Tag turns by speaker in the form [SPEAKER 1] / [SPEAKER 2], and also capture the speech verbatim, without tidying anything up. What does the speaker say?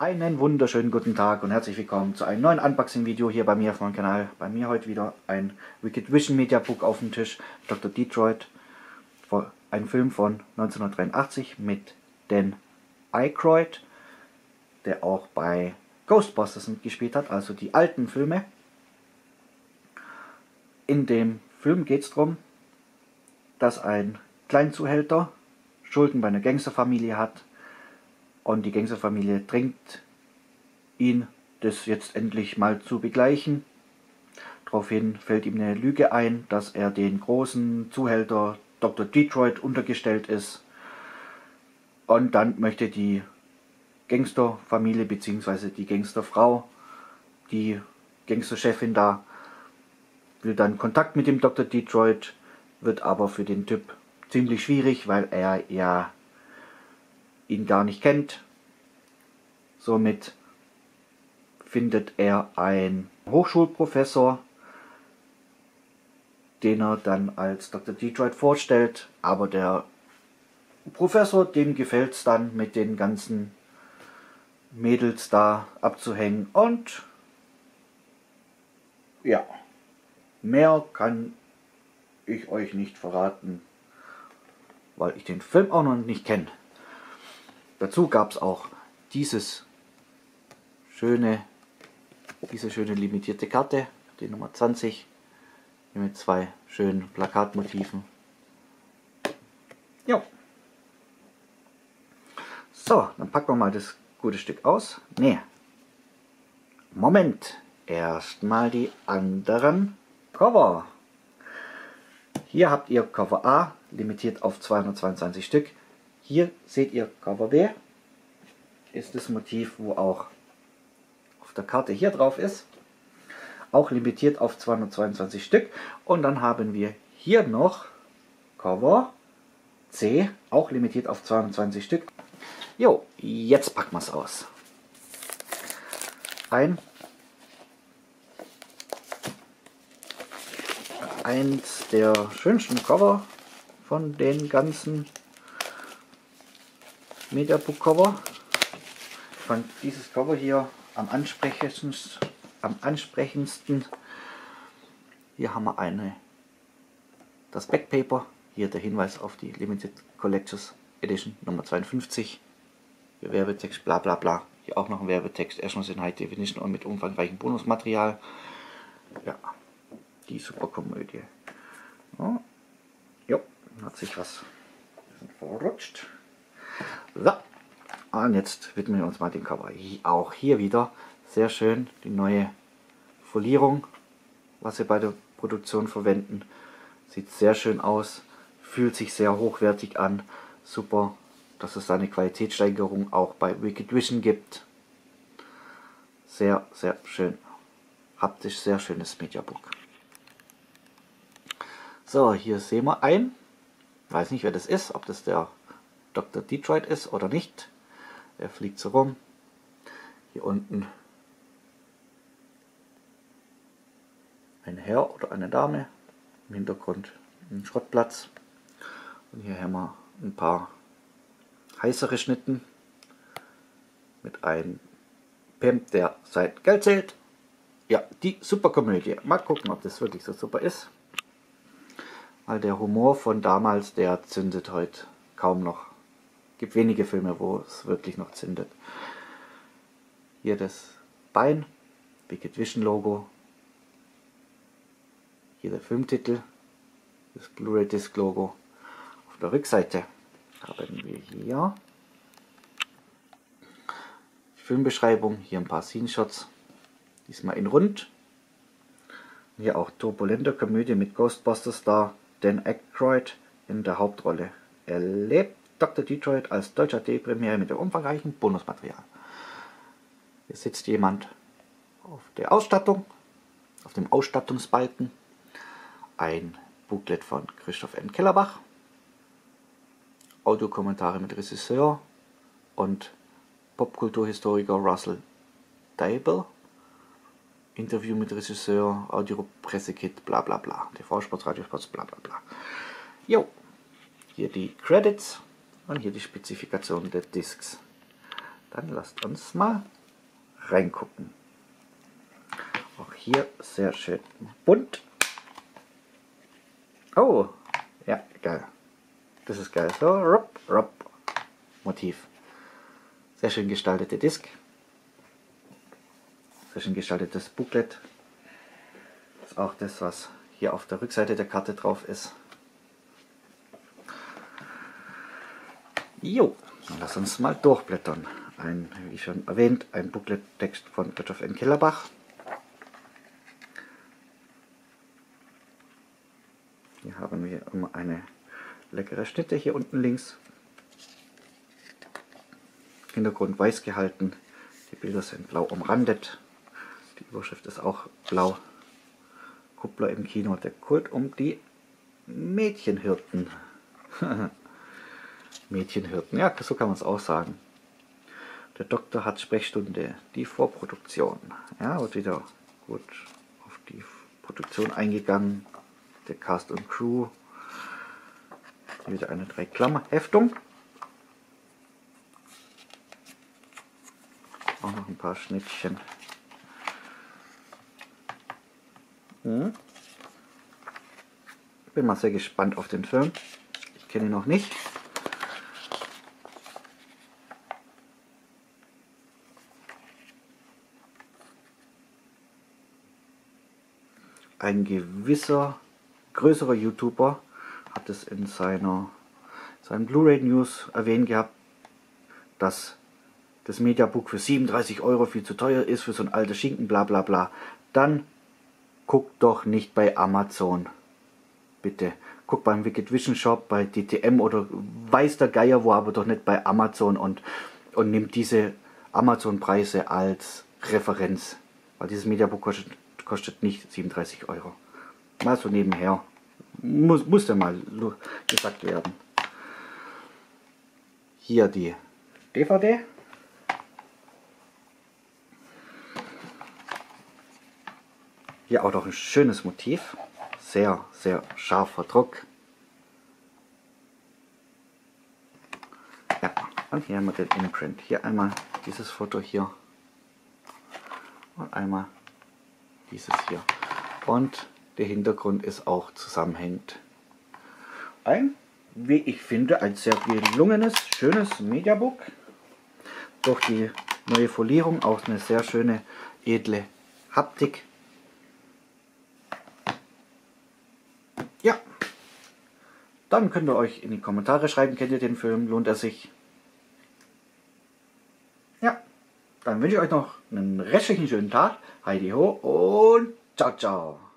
[SPEAKER 1] Einen wunderschönen guten Tag und herzlich willkommen zu einem neuen Unboxing-Video hier bei mir auf meinem Kanal. Bei mir heute wieder ein Wicked Vision Media Book auf dem Tisch, Doktor Detroit, ein Film von neunzehnhundertdreiundachtzig mit Dan Aykroyd, der auch bei Ghostbusters mitgespielt hat, also die alten Filme. In dem Film geht es darum, dass ein Kleinzuhälter Schulden bei einer Gangsterfamilie hat. Und die Gangsterfamilie drängt ihn, das jetzt endlich mal zu begleichen. Daraufhin fällt ihm eine Lüge ein, dass er den großen Zuhälter Doktor Detroit untergestellt ist. Und dann möchte die Gangsterfamilie bzw. die Gangsterfrau, die Gangsterchefin da, will dann Kontakt mit dem Doktor Detroit, wird aber für den Typ ziemlich schwierig, weil er ja ihn gar nicht kennt. Somit findet er einen Hochschulprofessor, den er dann als Doktor Detroit vorstellt, aber der Professor, dem gefällt es dann, mit den ganzen Mädels da abzuhängen, und ja, mehr kann ich euch nicht verraten, weil ich den Film auch noch nicht kenne. Dazu gab es auch dieses schöne, diese schöne limitierte Karte, die Nummer zwanzig, mit zwei schönen Plakatmotiven. Ja. So, dann packen wir mal das gute Stück aus. Ne, Moment, erstmal die anderen Cover. Hier habt ihr Cover A, limitiert auf zweihundertzweiundzwanzig Stück. Hier seht ihr Cover B, ist das Motiv, wo auch auf der Karte hier drauf ist. Auch limitiert auf zweihundertzweiundzwanzig Stück. Und dann haben wir hier noch Cover C, auch limitiert auf zweihundertzweiundzwanzig Stück. Jo, jetzt packen wir es aus. Ein eins der schönsten Cover von den ganzen Mediabook Cover. Ich fand dieses Cover hier am ansprechendsten, am ansprechendsten. Hier haben wir eine, das Backpaper, hier der Hinweis auf die Limited Collectors Edition Nummer zweiundfünfzig. Hier Werbetext, bla bla bla. Hier auch noch ein Werbetext, erstmals in High Definition und mit umfangreichem Bonusmaterial. Ja, die Superkomödie. Ja, jo, hat sich was verrutscht. So, und jetzt widmen wir uns mal dem Cover. Auch hier wieder sehr schön die neue Folierung, was wir bei der Produktion verwenden. Sieht sehr schön aus, fühlt sich sehr hochwertig an. Super, dass es eine Qualitätssteigerung auch bei Wicked Vision gibt. Sehr, sehr schön. Haptisch sehr schönes Mediabook. So, hier sehen wir ein. Weiß nicht, wer das ist, ob das der Doktor Detroit ist oder nicht. Er fliegt so rum. Hier unten ein Herr oder eine Dame. Im Hintergrund ein Schrottplatz. Und hier haben wir ein paar heißere Schnitten. Mit einem Pimp, der sein Geld zählt. Ja, die Superkomödie. Mal gucken, ob das wirklich so super ist. Weil der Humor von damals, der zündet heute kaum noch. Es gibt wenige Filme, wo es wirklich noch zündet. Hier das Bein, Wicked Vision Logo. Hier der Filmtitel, das Blu-ray Disc Logo. Auf der Rückseite haben wir hier die Filmbeschreibung, hier ein paar Scene-Shots, diesmal in rund. Hier auch turbulente Komödie mit Ghostbusters-Star Dan Aykroyd in der Hauptrolle. Er lebt Doktor Detroit als deutscher D V D-Premiere mit dem umfangreichen Bonusmaterial. Hier sitzt jemand auf der Ausstattung, auf dem Ausstattungsbalken. Ein Booklet von Christoph N. Kellerbach. Audiokommentare mit Regisseur und Popkulturhistoriker Russell Dable. Interview mit Regisseur, Audio-Pressekit, bla bla bla. T V-Spots, Radiospots, bla bla bla. Jo, hier die Credits und hier die Spezifikation der Discs. Dann lasst uns mal reingucken. Auch hier sehr schön bunt. Oh, ja, geil. Das ist geil. So, rup, rup. Motiv. Sehr schön gestaltete Disc. Sehr schön gestaltetes Booklet. Das ist auch das, was hier auf der Rückseite der Karte drauf ist. Jo, lass uns mal durchblättern. Ein, wie schon erwähnt, ein Booklet-Text von Christoph N. Kellerbach. Hier haben wir immer eine leckere Schnitte hier unten links. Hintergrund weiß gehalten. Die Bilder sind blau umrandet. Die Überschrift ist auch blau. Kuppler im Kino, der Kult um die Mädchenhirten. Mädchenhirten, ja, so kann man es auch sagen. Der Doktor hat Sprechstunde, die Vorproduktion. Ja, wird wieder gut auf die Produktion eingegangen. Der Cast und Crew. Wieder eine Drei-Klammer-Heftung. Auch noch ein paar Schnittchen. Hm. Bin mal sehr gespannt auf den Film. Ich kenne ihn noch nicht. Ein gewisser größerer YouTuber hat es in seiner seinen Blu-ray News erwähnt gehabt, dass das Mediabook für siebenunddreißig Euro viel zu teuer ist für so ein altes Schinken, bla bla bla. Dann guckt doch nicht bei Amazon. Bitte. Guckt beim Wicked Vision Shop, bei D T M oder weiß der Geier wo, aber doch nicht bei Amazon und, und nimmt diese Amazon-Preise als Referenz. Weil dieses Mediabook kostet, kostet nicht siebenunddreißig Euro. Mal so nebenher. Muss, muss ja mal gesagt werden. Hier die D V D. Hier auch noch ein schönes Motiv. Sehr, sehr scharfer Druck. Ja, und hier haben wir den Imprint. Hier einmal dieses Foto hier. Und einmal dieses hier. Und der Hintergrund ist auch zusammenhängend. Ein, wie ich finde, ein sehr gelungenes, schönes Mediabook. Durch die neue Folierung auch eine sehr schöne, edle Haptik. Ja, dann könnt ihr euch in die Kommentare schreiben, kennt ihr den Film, lohnt er sich? Ja, dann wünsche ich euch noch einen restlichen schönen Tag. Heidi ho und ciao, ciao.